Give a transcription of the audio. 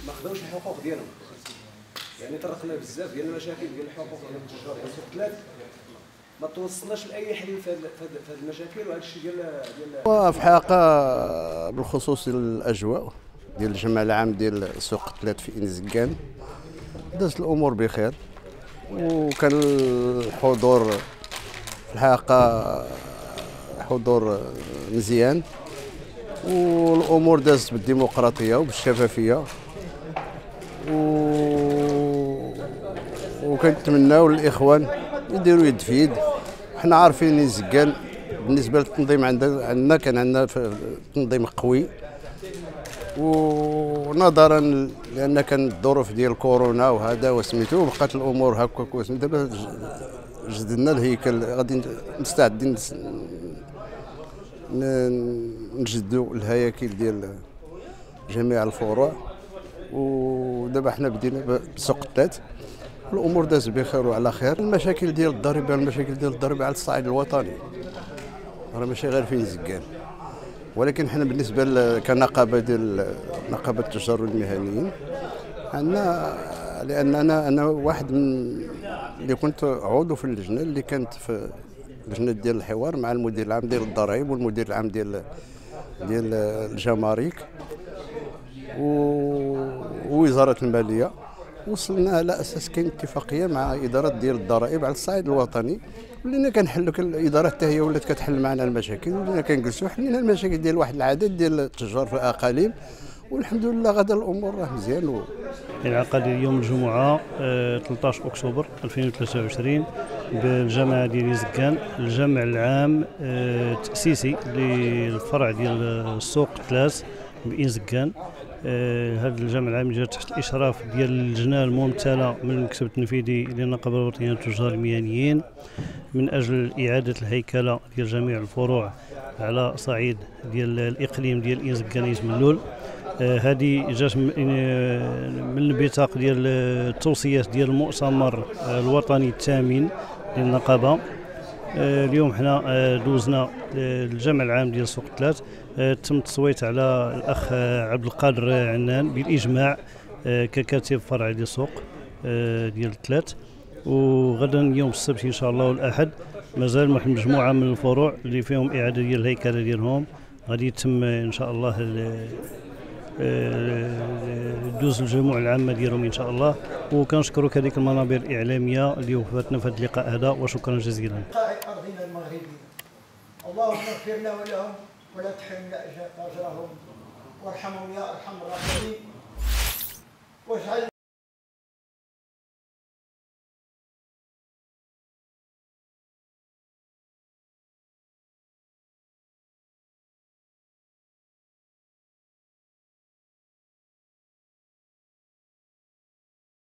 ما خداوش الحقوق ديالهم. يعني طرقنا بزاف ديال المشاكل ديال الحقوق ديال التجار ديال سوق ثلاث، ما توصلناش لاي حل في هذه المشاكل. وهذا الشيء ديال وفي الحقيقه بالخصوص الاجواء ديال الجمع العام ديال سوق ثلاث في انزكان دازت الامور بخير، وكان الحضور في الحقيقه حضور مزيان، والامور دازت بالديمقراطيه وبالشفافيه، وكنتمناو للاخوان يديروا يد في يد. حنا عارفين انزكان بالنسبه للتنظيم عندنا كان عندنا تنظيم قوي، ونظرا لان كانت الظروف ديال كورونا وهذا وسميتو بقات الامور هكاك وسميتو. دابا جددنا الهيكل، غادي مستعدين نجدوا الهياكل ديال جميع الفروع. ودابا حنا بدينا بسوق الثلاث، الامور دازت بخير وعلى خير. المشاكل ديال الضريبه على الصعيد الوطني راه ماشي غير في زكان، ولكن حنا بالنسبه كنقابه ديال نقابه التجار والمهنيين عندنا، لان انا واحد من اللي كنت عضو في اللجنه اللي كانت في لجنه ديال الحوار مع المدير العام ديال الضرائب والمدير العام ديال الجمارك ووزاره الماليه. وصلنا على اساس كاين اتفاقيه مع اداره ديال الضرائب على الصعيد الوطني، ولينا كنحلوا الاداره حتى هي ولات كتحل معنا المشاكل، ولينا كنجلسوا حلينا المشاكل ديال واحد العدد ديال التجار في الاقاليم، والحمد لله غدا الامور راه مزيان. انعقد اليوم الجمعه 13 اكتوبر 2023 بالجامعه ديال زكان الجمع العام التاسيسي للفرع ديال السوق ثلاث بإنزكان. هذا الجمع العام جاء تحت الاشراف ديال اللجنه الممثله من المكتب التنفيذي للنقابه الوطنيه للتجار المهنيين من اجل اعاده الهيكله ديال جميع الفروع على صعيد ديال الاقليم ديال إنزكان يزملول. هذه جات من البطاق ديال التوصيات ديال المؤتمر الوطني الثامن للنقابه. اليوم حنا دوزنا الجمع العام ديال سوق ثلاث، تم التصويت على الاخ عبد القادر عنان بالاجماع ككاتب فرع ديال السوق ديال ثلاث. وغدا يوم السبت ان شاء الله والاحد مازال واحد مجموعه من الفروع اللي فيهم اعاده ديال الهيكله ديالهم غادي يتم ان شاء الله دوز الجموع العامه ديالهم ان شاء الله. وكنشكروا كذلك المنابر الاعلاميه اللي وقفتنا في هذا اللقاء هذا، وشكرا جزيلا. ارضنا المغربيه اللهم اغفر لنا ولهم ولا تحرمنا اجرهم وارحمهم يا ارحم الراحمين واجعل